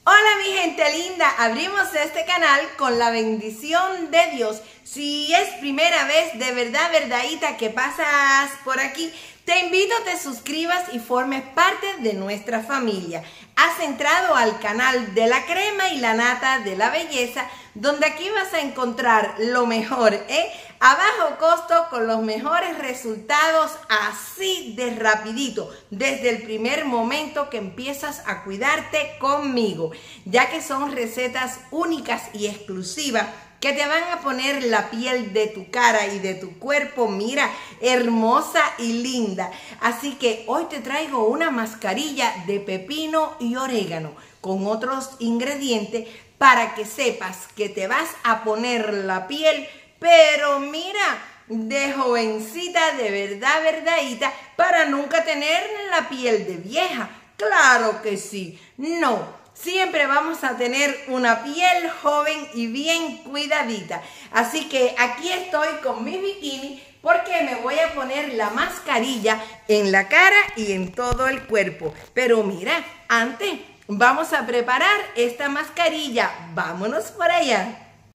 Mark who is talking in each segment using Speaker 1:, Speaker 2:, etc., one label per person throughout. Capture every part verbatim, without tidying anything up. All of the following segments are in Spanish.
Speaker 1: Hola mi gente linda, abrimos este canal con la bendición de Dios. Si es primera vez de verdad, verdadita que pasas por aquí, te invito a que te suscribas y formes parte de nuestra familia. Has entrado al canal de la crema y la nata de la belleza, donde aquí vas a encontrar lo mejor, ¿eh? A bajo costo, con los mejores resultados, así de rapidito, desde el primer momento que empiezas a cuidarte conmigo, ya que son recetas únicas y exclusivas que te van a poner la piel de tu cara y de tu cuerpo, mira, hermosa y linda. Así que hoy te traigo una mascarilla de pepino y orégano con otros ingredientes para que sepas que te vas a poner la piel, pero mira, de jovencita, de verdad, verdadita, para nunca tener la piel de vieja. Claro que sí, no. Siempre vamos a tener una piel joven y bien cuidadita. Así que aquí estoy con mi bikini porque me voy a poner la mascarilla en la cara y en todo el cuerpo. Pero mira, antes vamos a preparar esta mascarilla. Vámonos por allá.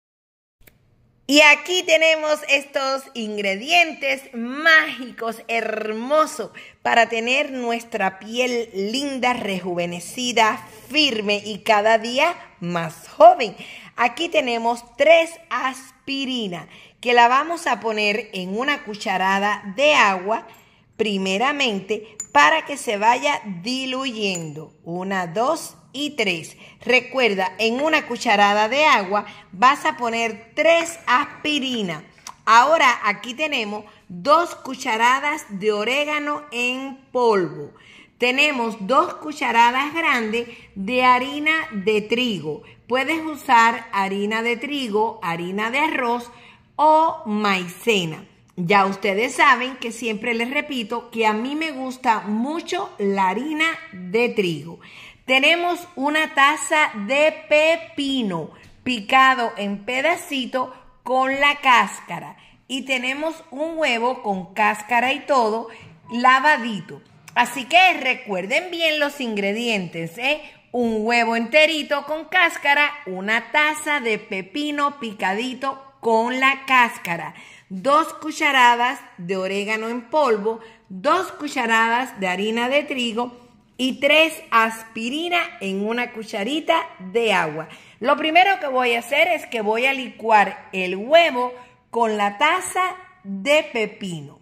Speaker 1: Y aquí tenemos estos ingredientes mágicos, hermosos, para tener nuestra piel linda, rejuvenecida, firme y cada día más joven. Aquí tenemos tres aspirinas que la vamos a poner en una cucharada de agua, primeramente, para que se vaya diluyendo. Una, dos y tres. Recuerda, en una cucharada de agua vas a poner tres aspirinas. Ahora aquí tenemos dos cucharadas de orégano en polvo. Tenemos dos cucharadas grandes de harina de trigo. Puedes usar harina de trigo, harina de arroz o maicena. Ya ustedes saben que siempre les repito que a mí me gusta mucho la harina de trigo. Tenemos una taza de pepino picado en pedacitos con la cáscara. Y tenemos un huevo con cáscara y todo lavadito. Así que recuerden bien los ingredientes, ¿eh? Un huevo enterito con cáscara, una taza de pepino picadito con la cáscara, dos cucharadas de orégano en polvo, dos cucharadas de harina de trigo y tres aspirinas en una cucharita de agua. Lo primero que voy a hacer es que voy a licuar el huevo con la taza de pepino.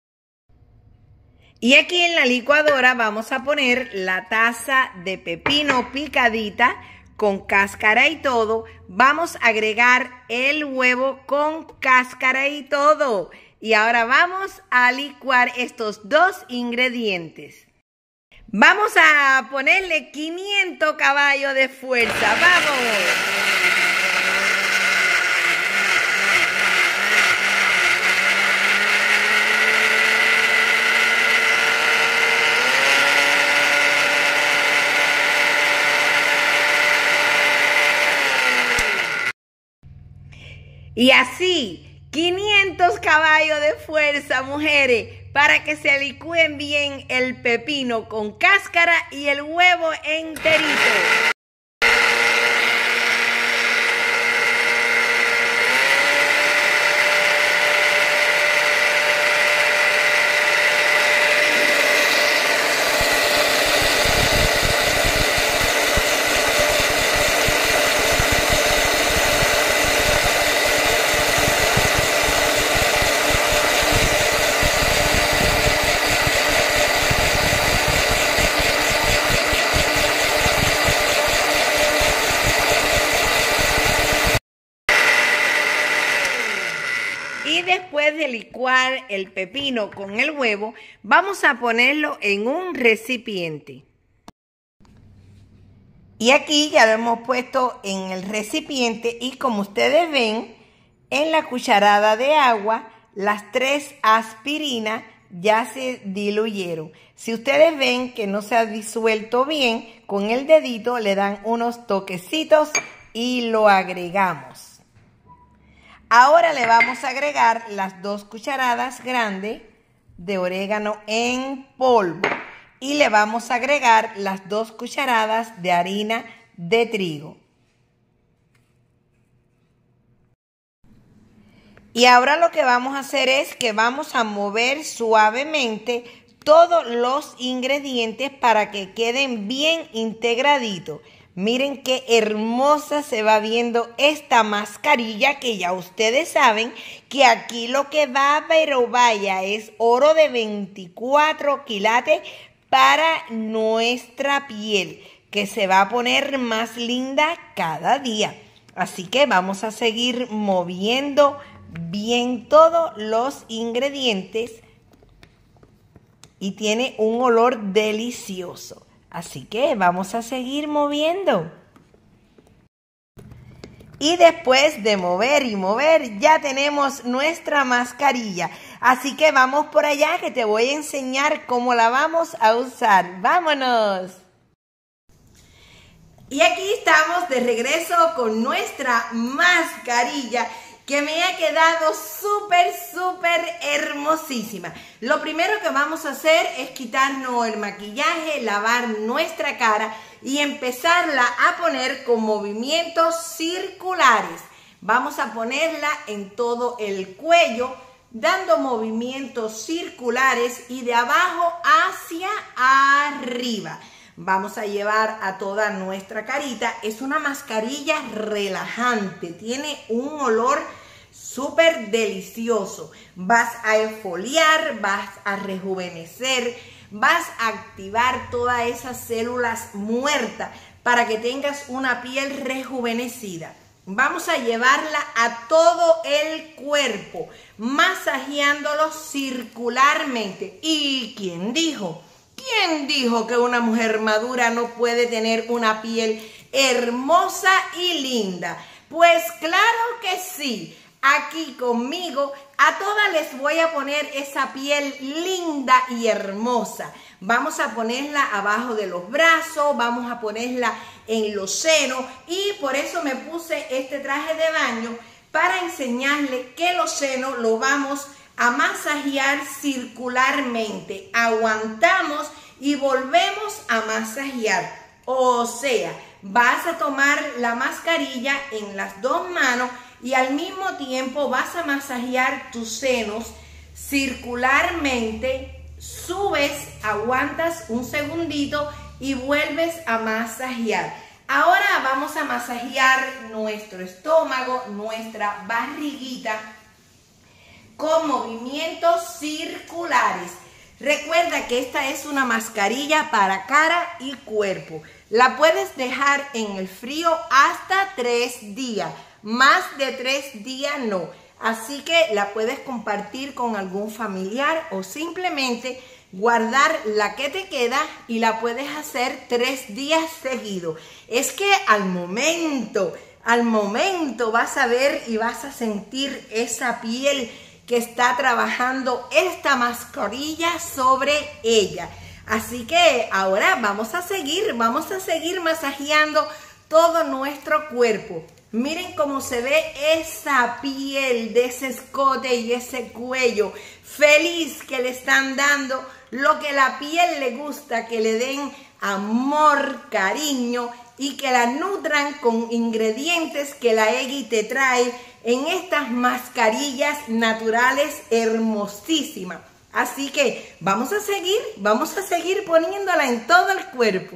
Speaker 1: Y aquí en la licuadora vamos a poner la taza de pepino picadita con cáscara y todo. Vamos a agregar el huevo con cáscara y todo. Y ahora vamos a licuar estos dos ingredientes. Vamos a ponerle quinientos caballos de fuerza. ¡Vamos! Y así, quinientos caballos de fuerza, mujeres, para que se licúen bien el pepino con cáscara y el huevo enterito. Y después de licuar el pepino con el huevo, vamos a ponerlo en un recipiente. Y aquí ya lo hemos puesto en el recipiente y como ustedes ven, en la cucharada de agua, las tres aspirinas ya se diluyeron. Si ustedes ven que no se ha disuelto bien, con el dedito le dan unos toquecitos y lo agregamos. Ahora le vamos a agregar las dos cucharadas grandes de orégano en polvo y le vamos a agregar las dos cucharadas de harina de trigo. Y ahora lo que vamos a hacer es que vamos a mover suavemente todos los ingredientes para que queden bien integraditos. Miren qué hermosa se va viendo esta mascarilla, que ya ustedes saben que aquí lo que va, pero vaya, es oro de veinticuatro quilates para nuestra piel, que se va a poner más linda cada día. Así que vamos a seguir moviendo bien todos los ingredientes y tiene un olor delicioso. Así que vamos a seguir moviendo. Y después de mover y mover, ya tenemos nuestra mascarilla. Así que vamos por allá, que te voy a enseñar cómo la vamos a usar. ¡Vámonos! Y aquí estamos de regreso con nuestra mascarilla, que me ha quedado súper, súper hermosísima. Lo primero que vamos a hacer es quitarnos el maquillaje, lavar nuestra cara y empezarla a poner con movimientos circulares. Vamos a ponerla en todo el cuello, dando movimientos circulares y de abajo hacia arriba. Vamos a llevar a toda nuestra carita. Es una mascarilla relajante, tiene un olor súper delicioso. Vas a exfoliar, vas a rejuvenecer, vas a activar todas esas células muertas para que tengas una piel rejuvenecida. Vamos a llevarla a todo el cuerpo, masajeándolo circularmente. ¿Y quién dijo? ¿Quién dijo que una mujer madura no puede tener una piel hermosa y linda? Pues claro que sí. Aquí conmigo a todas les voy a poner esa piel linda y hermosa. Vamos a ponerla abajo de los brazos, vamos a ponerla en los senos, y por eso me puse este traje de baño para enseñarles que los senos los vamos a masajear circularmente. Aguantamos y volvemos a masajear. O sea, vas a tomar la mascarilla en las dos manos y al mismo tiempo vas a masajear tus senos circularmente. Subes, aguantas un segundito y vuelves a masajear. Ahora vamos a masajear nuestro estómago, nuestra barriguita, con movimientos circulares. Recuerda que esta es una mascarilla para cara y cuerpo. La puedes dejar en el frío hasta tres días. Más de tres días no. Así que la puedes compartir con algún familiar o simplemente guardar la que te queda y la puedes hacer tres días seguidos. Es que al momento, al momento vas a ver y vas a sentir esa piel que está trabajando esta mascarilla sobre ella. Así que ahora vamos a seguir, vamos a seguir masajeando todo nuestro cuerpo. Miren cómo se ve esa piel de ese escote y ese cuello feliz, que le están dando lo que la piel le gusta, que le den amor, cariño y que la nutran con ingredientes que la Eggy te trae en estas mascarillas naturales hermosísimas. Así que vamos a seguir, vamos a seguir poniéndola en todo el cuerpo.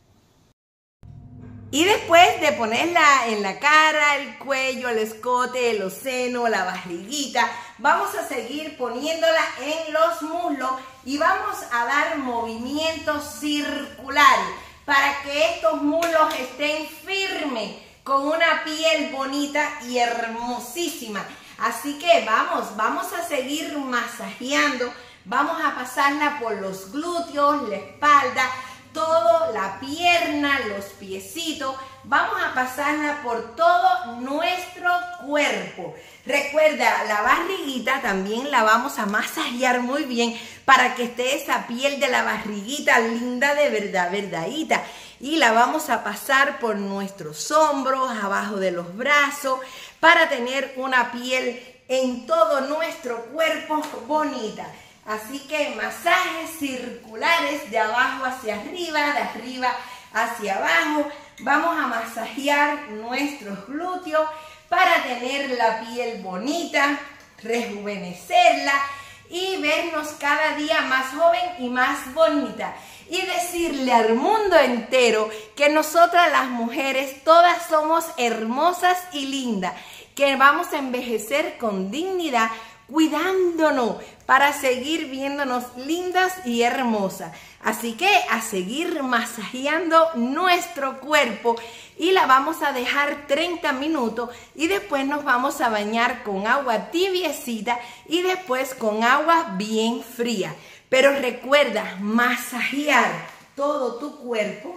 Speaker 1: Y después de ponerla en la cara, el cuello, el escote, los senos, la barriguita, vamos a seguir poniéndola en los muslos y vamos a dar movimientos circulares para que estos muslos estén firmes, con una piel bonita y hermosísima. Así que vamos, vamos a seguir masajeando, vamos a pasarla por los glúteos, la espalda, todo, la pierna, los piecitos. Vamos a pasarla por todo nuestro cuerpo. Recuerda, la barriguita también la vamos a masajear muy bien para que esté esa piel de la barriguita linda de verdad, verdadita. Y la vamos a pasar por nuestros hombros, abajo de los brazos, para tener una piel en todo nuestro cuerpo bonita. Así que masajes circulares de abajo hacia arriba, de arriba hacia abajo. Vamos a masajear nuestros glúteos para tener la piel bonita, rejuvenecerla y vernos cada día más joven y más bonita. Y decirle al mundo entero que nosotras las mujeres todas somos hermosas y lindas, que vamos a envejecer con dignidad, cuidándonos para seguir viéndonos lindas y hermosas. Así que a seguir masajeando nuestro cuerpo y la vamos a dejar treinta minutos y después nos vamos a bañar con agua tibiecita y después con agua bien fría. Pero recuerda masajear todo tu cuerpo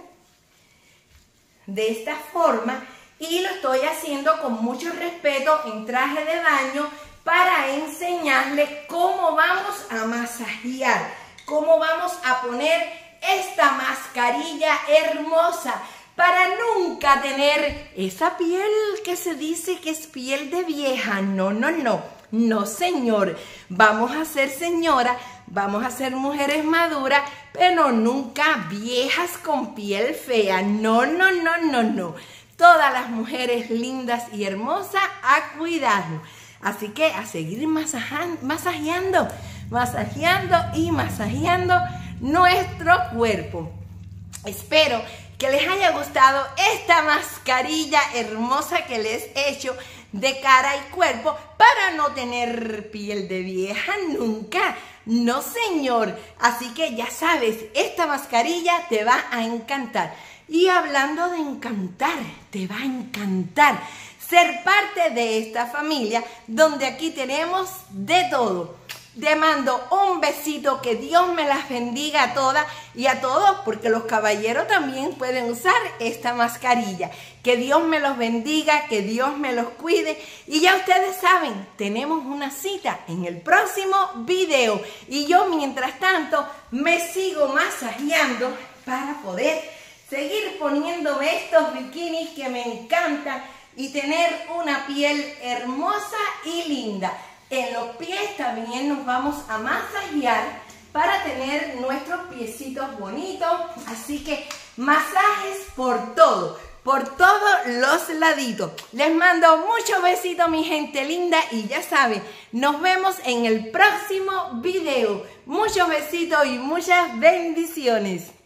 Speaker 1: de esta forma y lo estoy haciendo con mucho respeto en traje de baño para enseñarles cómo vamos a masajear, cómo vamos a poner esta mascarilla hermosa para nunca tener esa piel que se dice que es piel de vieja. No, no, no, no señor, vamos a ser señora, vamos a ser mujeres maduras, pero nunca viejas con piel fea. No, no, no, no, no. Todas las mujeres lindas y hermosas a cuidarnos. Así que a seguir masajeando, masajeando, masajeando y masajeando nuestro cuerpo. Espero que les haya gustado esta mascarilla hermosa que les he hecho de cara y cuerpo para no tener piel de vieja nunca. No señor, así que ya sabes, esta mascarilla te va a encantar. Y hablando de encantar, te va a encantar ser parte de esta familia donde aquí tenemos de todo. Te mando un besito, que Dios me las bendiga a todas y a todos, porque los caballeros también pueden usar esta mascarilla. Que Dios me los bendiga, que Dios me los cuide. Y ya ustedes saben, tenemos una cita en el próximo video. Y yo mientras tanto me sigo masajeando para poder seguir poniéndome estos bikinis que me encantan y tener una piel hermosa y linda. En los pies también nos vamos a masajear para tener nuestros piecitos bonitos. Así que masajes por todo, por todos los laditos. Les mando muchos besitos, mi gente linda, y ya saben, nos vemos en el próximo video. Muchos besitos y muchas bendiciones.